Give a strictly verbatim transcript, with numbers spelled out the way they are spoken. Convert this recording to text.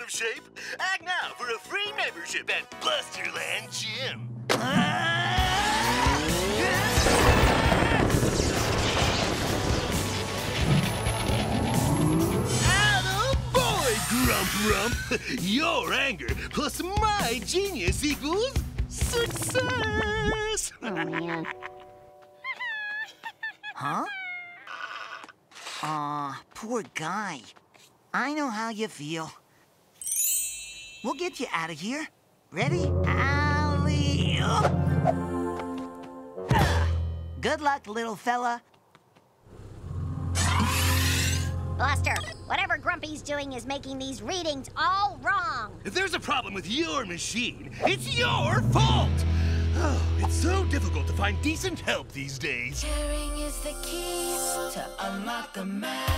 of shape? Act now for a free membership at Blusterland Gym. Attaboy, Grump Rump! Your anger plus my genius equals success! Oh, man. Huh? Aw, poor guy. I know how you feel. We'll get you out of here. Ready? Alley-oop! Good luck, little fella. Bluster, whatever Grumpy's doing is making these readings all wrong. If there's a problem with your machine, it's your fault! Oh, it's so difficult to find decent help these days. Caring is the key to unlock the magic.